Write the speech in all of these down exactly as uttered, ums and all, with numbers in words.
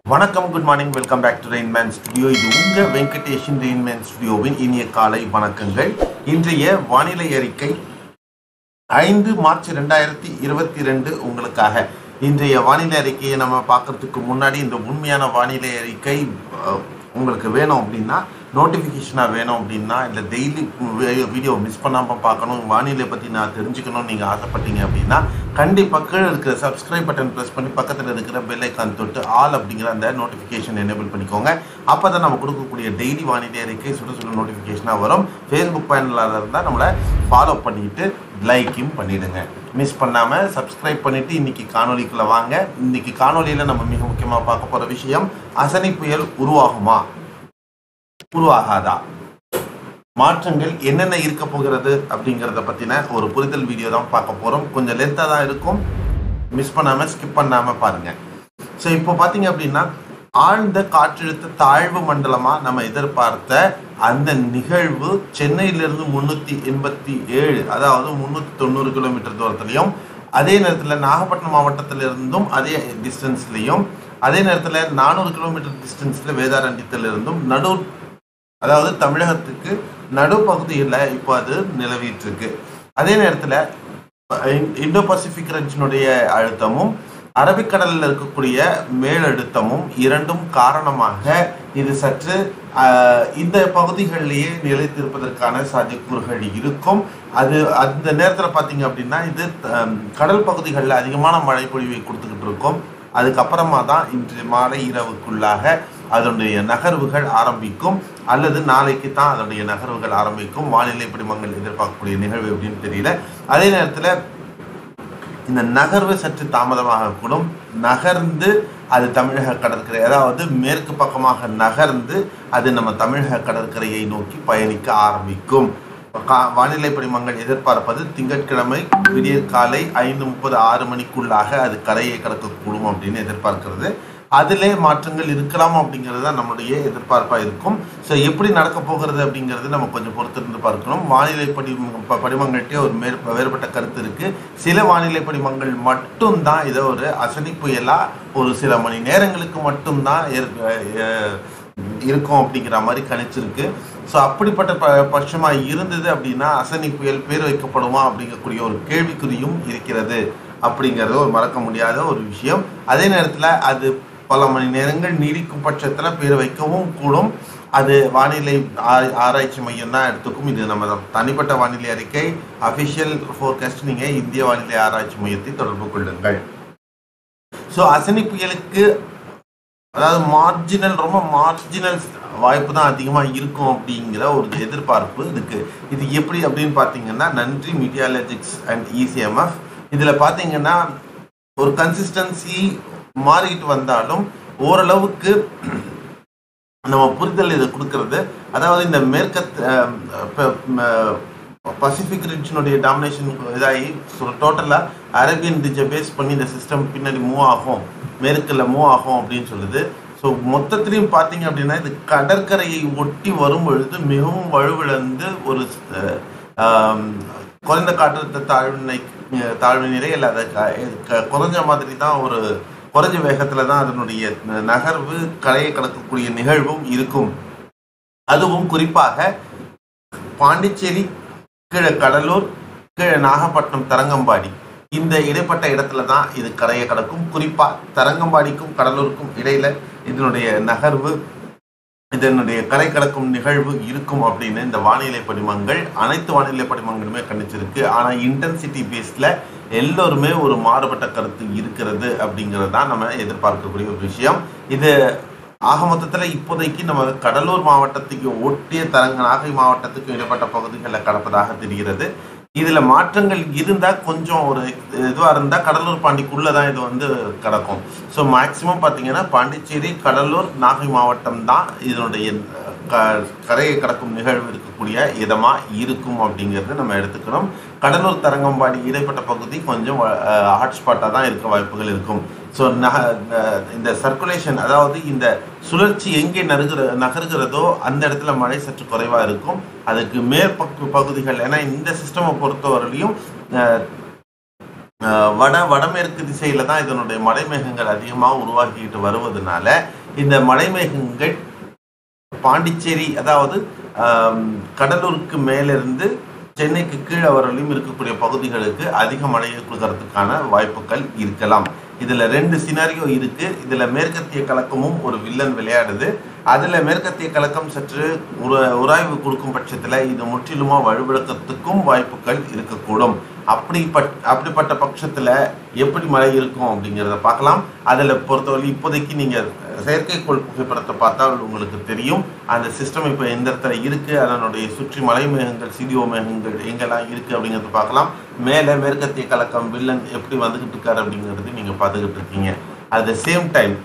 வணக்கம், good morning, welcome back to Rainman studio. இது உங்கள் வெங்கடேஷன் ரெயின்மேன் ஸ்டுடியோவின் இனிய காலை வணக்கங்கள். இன்றைய வானிலை அறிக்கை ஐந்து மார்ச் ரெண்டாயிரத்தி இருபத்தி ரெண்டு உங்களுக்காக. இன்றைய வானிலை அறிக்கையை நம்ம பார்க்கறதுக்கு முன்னாடி இந்த உண்மையான வானிலை அறிக்கை உங்களுக்கு வேணும் அப்படின்னா, நோட்டிஃபிகேஷனாக வேணும் அப்படின்னா, இல்லை டெய்லி வீடியோ மிஸ் பண்ணாமல் பார்க்கணும், வானிலை பற்றி நான் தெரிஞ்சுக்கணும்னு நீங்கள் ஆசைப்பட்டீங்க அப்படின்னா கண்டிப்பாக கீழே இருக்கிற சப்ஸ்கிரைப் பட்டன் ப்ரெஸ் பண்ணி பக்கத்தில் இருக்கிற பெல் ஐக்கான் தொட்டு ஆல் அப்படிங்கிற அந்த நோட்டிஃபிகேஷன் எனேபிள் பண்ணிக்கோங்க. அப்போ தான் நம்ம கொடுக்கக்கூடிய டெய்லி வானிலை அறிக்கை சுட சுட நோட்டிஃபிகேஷனாக வரும். ஃபேஸ்புக் பேனலாக இருந்தால் நம்மளை ஃபாலோ பண்ணிவிட்டு லைக்கும் பண்ணிவிடுங்க. மிஸ் பண்ணாமல் சப்ஸ்கிரைப் பண்ணிவிட்டு இன்றைக்கி காணொலிக்குள்ளே வாங்க. இன்றைக்கி காணொலியில் நம்ம மிக முக்கியமாக பார்க்க போகிற விஷயம், அசனி புயல் உருவாகுமா உருவாகாதா, மாற்றங்கள் என்னென்ன இருக்க போகிறது அப்படிங்கிறத பற்றின ஒரு புரிதல் வீடியோ தான் பார்க்க போகிறோம். கொஞ்சம் லென்த்தாக தான் இருக்கும், மிஸ் பண்ணாமல் ஸ்கிப் பண்ணாமல் பாருங்கள். ஸோ இப்போ பார்த்தீங்க அப்படின்னா, ஆழ்ந்த காற்றழுத்த தாழ்வு மண்டலமாக நம்ம எதிர்பார்த்த அந்த நிகழ்வு சென்னையிலிருந்து முந்நூற்றி எண்பத்தி ஏழு அதாவது முந்நூற்றி தொண்ணூறு கிலோமீட்டர் தூரத்துலையும், அதே நேரத்தில் நாகப்பட்டினம் மாவட்டத்திலிருந்தும் அதே டிஸ்டன்ஸ்லையும், அதே நேரத்தில் நானூறு கிலோமீட்டர் டிஸ்டன்ஸில் வேதாரண்யத்திலிருந்தும் நடு அதாவது தமிழகத்துக்கு நடுப்பகுதியில் இப்போ அது நிலவிட்டு இருக்கு. அதே நேரத்தில் இந்தோ பசிபிக் ரீஜனுடைய அழுத்தமும் அரபிக்கடலில் இருக்கக்கூடிய மேலழுத்தமும் இரண்டும் காரணமாக இது சற்று இந்த பகுதிகளிலேயே நிலைத்திருப்பதற்கான சாத்தியக்கூறுகள் இருக்கும். அது அந்த நேரத்தில் பார்த்தீங்க அப்படின்னா, இது கடல் பகுதிகளில் அதிகமான மழை பொழிவை கொடுத்துக்கிட்டு இருக்கும். அதுக்கப்புறமா தான் இன்று மாலை இரவுக்குள்ளாக அதனுடைய நகர்வுகள் ஆரம்பிக்கும், அல்லது நாளைக்கு தான் அதனுடைய நகர்வுகள் ஆரம்பிக்கும். வானிலை படிமங்கள் எதிர்பார்க்கக்கூடிய நிகழ்வு எப்படின்னு தெரியல. அதே நேரத்தில் இந்த நகர்வு சற்று தாமதமாக கூடும். நகர்ந்து அது தமிழக கடற்கரை, அதாவது மேற்கு பக்கமாக நகர்ந்து அது நம்ம தமிழக கடற்கரையை நோக்கி பயணிக்க ஆரம்பிக்கும். வானிலை படிமங்கள் எதிர்பார்ப்பது திங்கட்கிழமை விடியற் காலை ஐந்து முப்பது ஆறு மணிக்குள்ளாக அது கரையை கடக்கக்கூடும் அப்படின்னு எதிர்பார்க்கிறது. அதிலே மாற்றங்கள் இருக்கலாம் அப்படிங்கிறது தான் நம்மளுடைய எதிர்பார்ப்பாக இருக்கும். ஸோ எப்படி நடக்க போகிறது அப்படிங்கிறது நம்ம கொஞ்சம் பொறுத்திருந்து பார்க்கணும். வானிலை படி படிமங்கள்கிட்டே ஒரு மே வேறுபட்ட கருத்து இருக்குது. சில வானிலை படிமங்கள் மட்டும்தான் இதை ஒரு அசனி புயலாக ஒரு சில மணி நேரங்களுக்கு மட்டும்தான் இருக்கும் அப்படிங்கிற மாதிரி கணிச்சிருக்கு. ஸோ அப்படிப்பட்ட ப பட்சமாக இருந்தது அப்படின்னா அசனி புயல் பேர் வைக்கப்படுமா அப்படிங்கக்கூடிய ஒரு கேள்விக்குறியும் இருக்கிறது. அப்படிங்கிறது ஒரு மறக்க முடியாத ஒரு விஷயம். அதே நேரத்தில் அது பல மணி நேரங்கள் நீடிக்கும் பட்சத்தில் பேர் வைக்கவும் கூடும். அது வானிலை ஆராய்ச்சி மையம் தான் எடுத்துக்கும். இது நம்ம தனிப்பட்ட வானிலை அறிக்கை, அஃபிஷியல் ஃபோர்காஸ்ட் நீங்கள் இந்திய வானிலை ஆராய்ச்சி மையத்தை தொடர்பு கொள்ளுங்கள். ஸோ அசனி புயலுக்கு அதாவது மார்ஜினல் ரொம்ப மார்ஜினல் வாய்ப்பு தான் அதிகமாக இருக்கும் அப்படிங்கிற ஒரு எதிர்பார்ப்பு இருக்குது. இது எப்படி அப்படின்னு பார்த்தீங்கன்னா, நன்றி மீடியாலஜிக்ஸ் அண்ட் இசிஎம்எஃப். இதில் பார்த்தீங்கன்னா ஒரு கன்சிஸ்டன்சி மாறிக்கிட்டு வந்தாலும் ஓரளவுக்கு நம்ம புரிதல் இதை கொடுக்கறது. அதாவது இந்த மேற்கத்து பசிபிக் ரீஜனுடைய டாமினேஷன் இதாகி டோட்டலாக அரேபியன் ரிஜை பேஸ் பண்ணி இந்த சிஸ்டம் பின்னாடி மூவ் ஆகும், மேற்கில் மூவ் ஆகும் அப்படின்னு சொல்லுது. ஸோ மொத்தத்திலையும் பார்த்தீங்க அப்படின்னா, இது கடற்கரையை ஒட்டி வரும் பொழுது மிகவும் வலுவிழந்து ஒரு குறைந்த காற்றழுத்த தாழ்வு தாழ்வு நிலை இல்லை, அதை குறைஞ்ச மாதிரி தான், ஒரு குறைஞ்ச வேகத்தில் தான் அதனுடைய நகர்வு கரையை கடக்கக்கூடிய நிகழ்வும் இருக்கும். அதுவும் குறிப்பாக பாண்டிச்சேரி, கீழே கடலூர், கீழே நாகப்பட்டினம், தரங்கம்பாடி, இந்த இடைப்பட்ட இடத்துல தான் இது கரையை கடக்கும். குறிப்பாக தரங்கம்பாடிக்கும் கடலூருக்கும் இடையில இதனுடைய நகர்வு, இதனுடைய கரை கடக்கும் நிகழ்வு இருக்கும் அப்படின்னு இந்த வானிலை படிமங்கள் அனைத்து வானிலை படிமங்களுமே கணிச்சிருக்கு. ஆனால் இன்டென்சிட்டி பேஸில் எல்லோருமே ஒரு மாறுபட்ட கருத்து இருக்கிறது அப்படிங்கிறது தான் நம்ம எதிர்பார்க்கக்கூடிய ஒரு விஷயம். இது ஆக மொத்தத்தில் இப்போதைக்கு நம்ம கடலூர் மாவட்டத்துக்கு ஒட்டிய தரங்க நாகை மாவட்டத்துக்கு இடைப்பட்ட பகுதிகளில் கடப்பதாக தெரிகிறது. இதில் மாற்றங்கள் இருந்தால் கொஞ்சம் ஒரு இதுவாக இருந்தால் கடலூர் பாண்டிக்குள்ளே தான் இது வந்து கிடக்கும். ஸோ மேக்சிமம் பார்த்தீங்கன்னா பாண்டிச்சேரி, கடலூர், நாகை மாவட்டம் தான் இதனுடைய க கரையை கடக்கும் நிகழ்வு இருக்கக்கூடிய இதமாக இருக்கும் அப்படிங்கிறது நம்ம எடுத்துக்கிறோம். கடலூர், தரங்கம்பாடி இடைப்பட்ட பகுதி கொஞ்சம் ஹாட்ஸ்பாட்டாக தான் இருக்க வாய்ப்புகள் இருக்கும். ஸோ நக இந்த சர்க்குலேஷன், அதாவது இந்த சுழற்சி எங்கே நகருகிற நகர்கிறதோ அந்த இடத்துல மழை சற்று குறைவாக இருக்கும். அதுக்கு மேற்பக்கு பகுதிகள், ஏன்னா இந்த சிஸ்டமை பொறுத்தவரையிலையும் வட வடமேற்கு திசையில தான் இதனுடைய மழைமேகங்கள் அதிகமாக உருவாக்கிட்டு வருவதனால இந்த மழைமேகங்கள் பாண்டிச்சேரி அதாவது கடலூருக்கு மேலிருந்து சென்னைக்கு கீழே வரலையும் இருக்கக்கூடிய பகுதிகளுக்கு அதிக மழையை கொடுக்கறதுக்கான வாய்ப்புகள் இருக்கலாம். இதுல ரெண்டு சினாரியோ இருக்கு. இதுல மேற்கத்திய கலக்கமும் ஒரு வில்லன் விளையாடுது. அதுல மேற்கத்திய கலக்கம் சற்று உர உராய்வு கொடுக்கும் பட்சத்துல இது முற்றிலுமா வலுவிழக்கத்துக்கும் வாய்ப்புகள் இருக்கக்கூடும். அப்படிப்பட் அப்படிப்பட்ட பட்சத்துல எப்படி மழை இருக்கும் அப்படிங்கிறத பார்க்கலாம். அதுல பொறுத்தவரை இப்போதைக்கு நீங்க செயற்கைக்கோள் புகைப்படத்தை பார்த்தால் உங்களுக்கு தெரியும் அந்த சிஸ்டம் இப்போ எந்த இடத்துல இருக்கு, அதனுடைய சுற்றி மலை மேகங்கள் சிடிஓ மேகங்கள் எங்கெல்லாம் இருக்கு அப்படிங்கிறத பார்க்கலாம். மேலே மேற்கத்திய கலக்கம் வில்லன் எப்படி வந்துகிட்டு இருக்காரு அப்படிங்கிறது நீங்க பார்த்துக்கிட்டு இருக்கீங்க. அட் த சேம் டைம்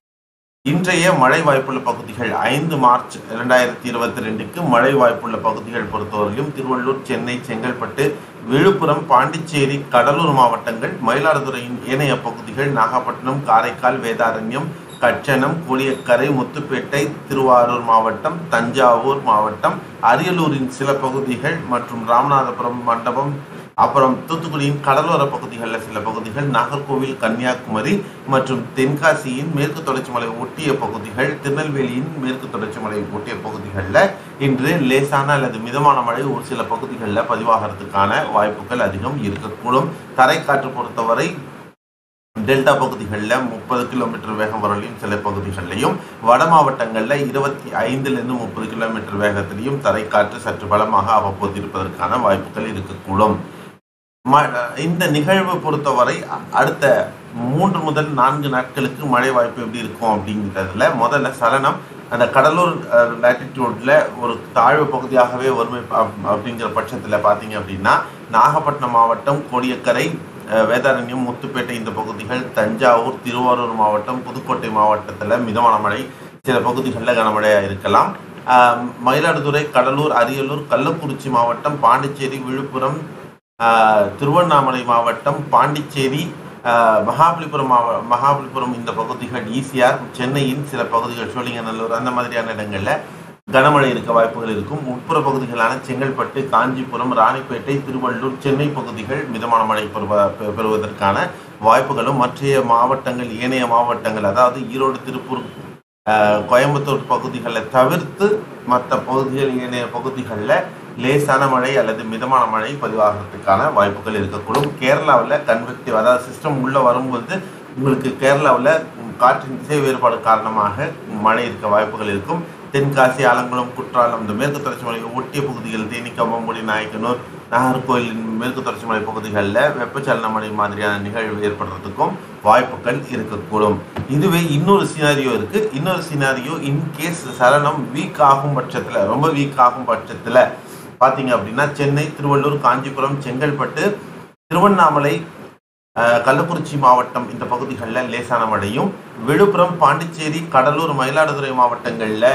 இன்றைய மழை வாய்ப்புள்ள பகுதிகள் ஐந்து மார்ச் இரண்டாயிரத்தி இருபத்தி ரெண்டுக்கு மழை வாய்ப்புள்ள பகுதிகள் பொறுத்தவரையிலும் திருவள்ளூர், சென்னை, செங்கல்பட்டு, விழுப்புரம், பாண்டிச்சேரி, கடலூர் மாவட்டங்கள், மயிலாடுதுறையின் ஏனைய பகுதிகள், நாகப்பட்டினம், காரைக்கால், வேதாரண்யம், கச்சனம், கோடியக்கரை, முத்துப்பேட்டை, திருவாரூர் மாவட்டம், தஞ்சாவூர் மாவட்டம், அரியலூரின் சில பகுதிகள் மற்றும் ராமநாதபுரம், மண்டபம், அப்புறம் தூத்துக்குடியின் கடலோர பகுதிகளில் சில பகுதிகள், நாகர்கோவில், கன்னியாகுமரி மற்றும் தென்காசியின் மேற்கு தொடர்ச்சி மலை ஒட்டிய பகுதிகள், திருநெல்வேலியின் மேற்கு தொடர்ச்சி மலை ஒட்டிய பகுதிகளில் இன்று லேசான அல்லது மிதமான மழை ஒரு சில பகுதிகளில் பதிவாகிறதுக்கான வாய்ப்புகள் அதிகம் இருக்கக்கூடும். தரைக்காற்று பொறுத்தவரை டெல்டா பகுதிகளில் முப்பது கிலோமீட்டர் வேகம் வரலையும், சில பகுதிகளிலையும் வட மாவட்டங்களில் இருபத்தி ஐந்துலேருந்து முப்பது கிலோமீட்டர் வேகத்திலையும் தரைக்காற்று சற்று பலமாக அவ்வப்போது இருப்பதற்கான வாய்ப்புகள் இருக்கக்கூடும். இந்த நிகழ்வு பொறுத்தவரை அடுத்த மூன்று முதல் நான்கு நாட்களுக்கு மழை வாய்ப்பு எப்படி இருக்கும் அப்படிங்கிறதுல முதல்ல சலனம் அந்த கடலூர் லேட்டிடியூட்ல ஒரு தாழ்வு பகுதியாகவே வறுமை அப்படிங்கிற பட்சத்தில் பார்த்தீங்க அப்படின்னா நாகப்பட்டினம் மாவட்டம், கோடியக்கரை, வேதாரண்யம், முத்துப்பேட்டை இந்த பகுதிகள், தஞ்சாவூர், திருவாரூர் மாவட்டம், புதுக்கோட்டை மாவட்டத்தில் மிதமான மழை, சில பகுதிகளில் கனமழையாக இருக்கலாம். மயிலாடுதுறை, கடலூர், அரியலூர், கள்ளக்குறிச்சி மாவட்டம், பாண்டிச்சேரி, விழுப்புரம், திருவண்ணாமலை மாவட்டம், பாண்டிச்சேரி, மகாபலிபுரம் மாவ மகாபலிபுரம் இந்த பகுதிகள், ஈசிஆர், சென்னையின் சில பகுதிகள், சோழிங்கநல்லூர் அந்த மாதிரியான இடங்களில் கனமழை இருக்க வாய்ப்புகள் இருக்கும். உட்புற பகுதிகளான செங்கல்பட்டு, காஞ்சிபுரம், ராணிப்பேட்டை, திருவள்ளூர், சென்னை பகுதிகள் மிதமான மழை பெறுவதற்கான வாய்ப்புகளும் மற்ற மாவட்டங்கள் ஏனைய மாவட்டங்கள் அதாவது ஈரோடு, திருப்பூர், கோயம்புத்தூர் பகுதிகளை தவிர்த்து மற்ற பகுதிகள் ஏனைய பகுதிகளில் லேசான மழை அல்லது மிதமான மழை பதிவாகிறதுக்கான வாய்ப்புகள் இருக்கக்கூடும். கேரளாவில் கன்வெக்டிவ் அதாவது சிஸ்டம் உள்ள வரும்போது உங்களுக்கு கேரளாவில் காற்றின் திசை வேறுபாடு காரணமாக மழை இருக்க வாய்ப்புகள் இருக்கும். தென்காசி, ஆலங்குளம், குற்றாலம் இந்த மேற்கு தொடர்ச்சி மலை ஒட்டிய பகுதிகள், தேனி, கம்பம்புடி, நாயக்கனூர், நாகர்கோயிலின் மேற்கு தொடர்ச்சி மலை பகுதிகளில் வெப்பச்சலன மழை மாதிரியான நிகழ்வு ஏற்படுறதுக்கும் வாய்ப்புகள் இருக்கக்கூடும். இதுவே இன்னொரு சினாரியோ இருக்கு. இன்னொரு சினாரியோ இன்கேஸ் சலனம் வீக் ஆகும் பட்சத்தில் ரொம்ப வீக் ஆகும் பட்சத்தில் பார்த்தீங்க அப்படின்னா சென்னை, திருவள்ளூர், காஞ்சிபுரம், செங்கல்பட்டு, திருவண்ணாமலை, கள்ளக்குறிச்சி மாவட்டம் இந்த பகுதிகளில் லேசான மழையும், விழுப்புரம், பாண்டிச்சேரி, கடலூர், மயிலாடுதுறை மாவட்டங்களில்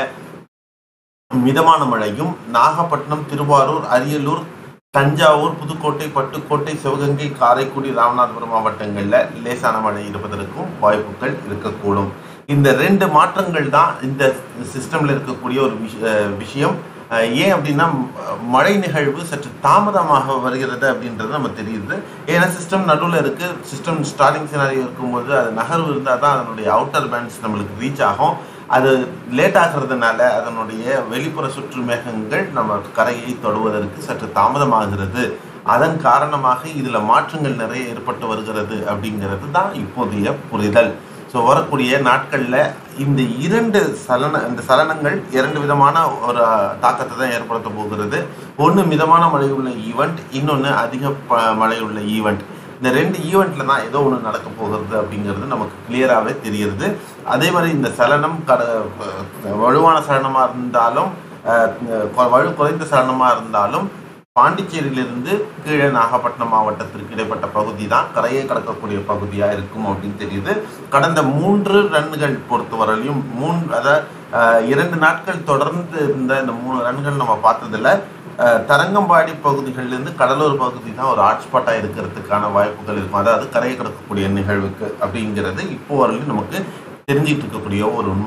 மிதமான மழையும், நாகப்பட்டினம், திருவாரூர், அரியலூர், தஞ்சாவூர், புதுக்கோட்டை, பட்டுக்கோட்டை, சிவகங்கை, காரைக்குடி, ராமநாதபுரம் மாவட்டங்களில் லேசான மழை இருப்பதற்கும் வாய்ப்புகள் இருக்கக்கூடும். இந்த ரெண்டு மாற்றங்கள் தான் இந்த சிஸ்டம்ல இருக்கக்கூடிய ஒரு விஷயம். ஏன் அப்படின்னா மழை நிகழ்வு சற்று தாமதமாக வருகிறது அப்படின்றது நம்ம தெரியுது. ஏன்னா சிஸ்டம் நடுவில் இருக்கு. சிஸ்டம் ஸ்டார்டிங் சினாரியோ இருக்கும்போது அது நகர்வு இருந்தால் தான் அதனுடைய அவுட்டர் பேண்ட்ஸ் நம்மளுக்கு ரீச் ஆகும். அது லேட் ஆகிறதுனால அதனுடைய வெளிப்புற சுற்று மேகங்கள் நம்ம கரையை தொடுவதற்கு சற்று தாமதமாகிறது. அதன் காரணமாக இதில் மாற்றங்கள் நிறைய ஏற்பட்டு வருகிறது அப்படிங்கிறது தான் இப்போதைய புரிதல். ஸோ வரக்கூடிய நாட்களில் இந்த இரண்டு சலன இந்த சலனங்கள் இரண்டு விதமான ஒரு தாக்கத்தை தான் ஏற்படுத்த போகிறது. ஒன்று மிதமான மழையுள்ள ஈவெண்ட், இன்னொன்று அதிக ப மழையுள்ள ஈவெண்ட். இந்த ரெண்டு ஈவெண்ட்ல தான் ஏதோ ஒன்று நடக்க போகிறது அப்படிங்கிறது நமக்கு கிளியராகவே தெரியுது. அதே மாதிரி இந்த சலனம் கட வலுவான சலனமாக இருந்தாலும் வலு குறைந்த சலனமாக இருந்தாலும் பாண்டிச்சேரியிலிருந்து கீழே நாகப்பட்டினம் மாவட்டத்திற்கு இடைப்பட்ட பகுதி தான் கரையை கடக்கக்கூடிய பகுதியாக இருக்கும் அப்படின்னு தெரியுது. கடந்த மூன்று ரன்கள் பொறுத்தவரையிலும் மூன்று அதாவது இரண்டு நாட்கள் தொடர்ந்து இருந்த இந்த மூணு ரன்கள் நம்ம பார்த்ததில்ல. தரங்கம்பாடி பகுதிகளிலிருந்து கடலூர் பகுதி தான் ஒரு ஹாட்ஸ்பாட்டாக இருக்கிறதுக்கான வாய்ப்புகள் இருக்கும். அதாவது கரையை கடக்கக்கூடிய நிகழ்வுக்கு அப்படிங்கிறது இப்போ வரையிலும் நமக்கு தெரிஞ்சிட்டு இருக்கக்கூடிய ஒரு உண்மை.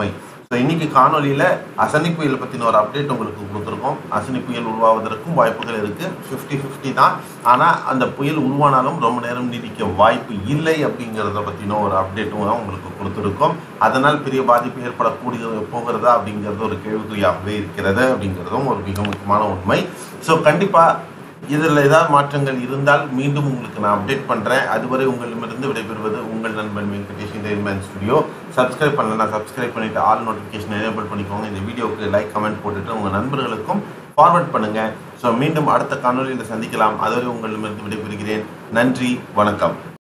ஸோ இன்னைக்கு காணொலியில் அசனி புயலை பற்றின ஒரு அப்டேட் உங்களுக்கு கொடுத்துருக்கோம். அசனி புயல் உருவாவதற்கும் வாய்ப்புகள் இருக்குது, ஃபிஃப்டி ஃபிஃப்டி தான். ஆனால் அந்த புயல் உருவானாலும் ரொம்ப நேரம் நீடிக்க வாய்ப்பு இல்லை அப்படிங்கிறத பற்றின ஒரு அப்டேட்டும் தான் உங்களுக்கு கொடுத்துருக்கோம். அதனால் பெரிய பாதிப்பு ஏற்படக்கூடிய போகிறதா அப்படிங்கிறது ஒரு கேள்விக்குறியாகவே இருக்கிறது அப்படிங்கிறதும் ஒரு மிக முக்கியமான உண்மை. ஸோ கண்டிப்பாக இதில் ஏதாவது மாற்றங்கள் இருந்தால் மீண்டும் உங்களுக்கு நான் அப்டேட் பண்ணுறேன். அதுவரை உங்களிடமிருந்து விடைபெறுவது உங்கள் நண்பன் வெங்கடேஷ் இந்த இன்மேன் ஸ்டுடியோ. சப்ஸ்கிரைப் பண்ணலன்னா சப்ஸ்கிரைப் பண்ணிவிட்டு ஆல் நோட்டிஃபிகேஷன் எனேபிள் பண்ணிக்கோங்க. இந்த வீடியோவுக்கு லைக் கமெண்ட் போட்டுட்டு உங்கள் நண்பர்களுக்கும் ஃபார்வர்ட் பண்ணுங்கள். ஸோ மீண்டும் அடுத்த காணொலியில் சந்திக்கலாம். அதுவரை உங்களிடமிருந்து விடைபெறுகிறேன். நன்றி, வணக்கம்.